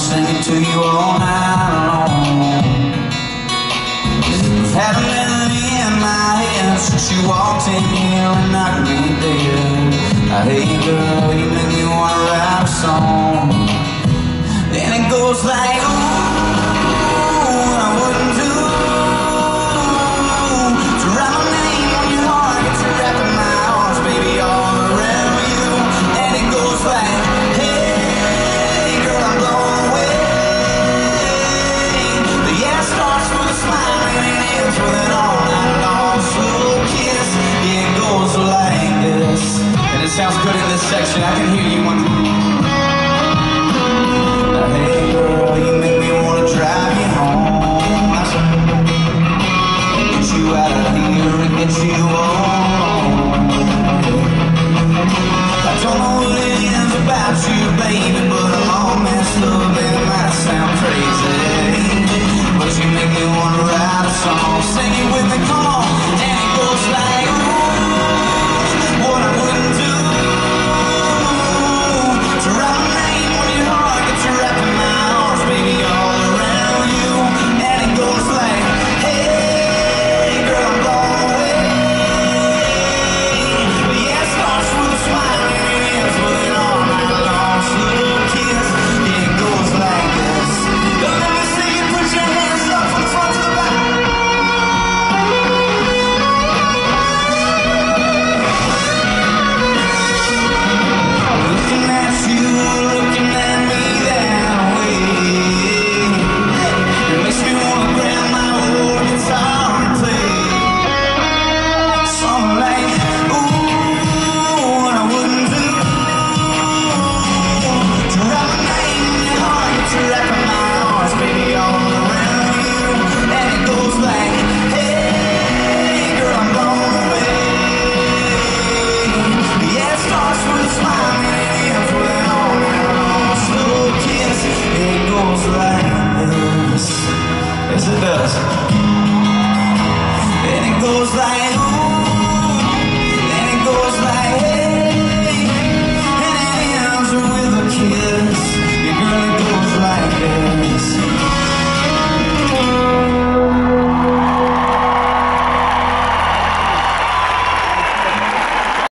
singing to you all night long. I've had a melody in my head since you walked in here and knocked me dead. Hey girl, you make me wanna write a song, and it goes like, ooh, I wouldn't do to write my name on your heart, get you wrapped in my arms, baby, all around you. And it goes like, hey girl, I'm blown away. The air starts with a smile and it ends with an all night long slow kiss. Yeah, it goes like this, and it sounds good in this section. I can hear you one. Hey girl, you make me wanna drive you home. Get you out of here and get you home. I don't know what it is about you, baby, but I'm all messed up and it might sound crazy, but you make me wanna write a song. Sing it with